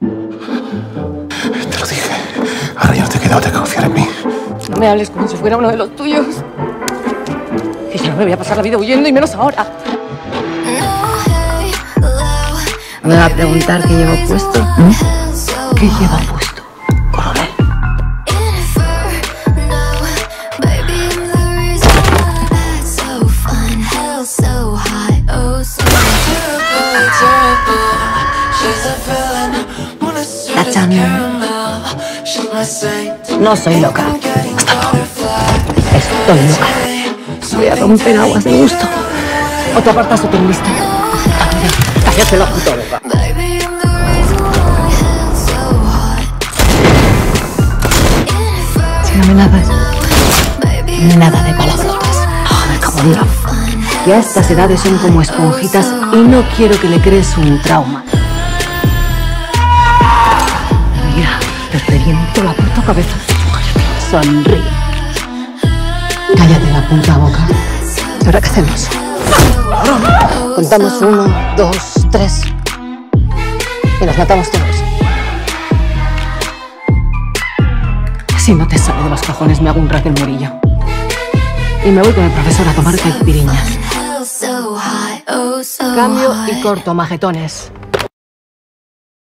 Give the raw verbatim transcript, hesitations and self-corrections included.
Te lo dije. Ahora ya no te queda otra que confiar en mí. No me hables como si fuera uno de los tuyos. Que yo no me voy a pasar la vida huyendo y menos ahora. Me va a preguntar qué llevo puesto. ¿Mm? ¿Qué lleva puesto, coronel? Tachame. No soy loca. Estoy loca. Voy a romper aguas de gusto. O te apartas o te enlistas. Cállate la puta boca. Si no me nada, nada de palabrotas. Joder, cabrón. Ya estas edades son como esponjitas y no quiero que le crees un trauma. Mira, te reviento la puta cabeza. Sonríe. Cállate la puta boca. ¿Y ahora qué hacemos? Contamos uno, dos, tres. Y nos matamos todos. Si no te sale de los cojones, me hago un rack el Murillo. Y me voy con el profesor a tomar caipiriñas. Cambio y corto, majetones.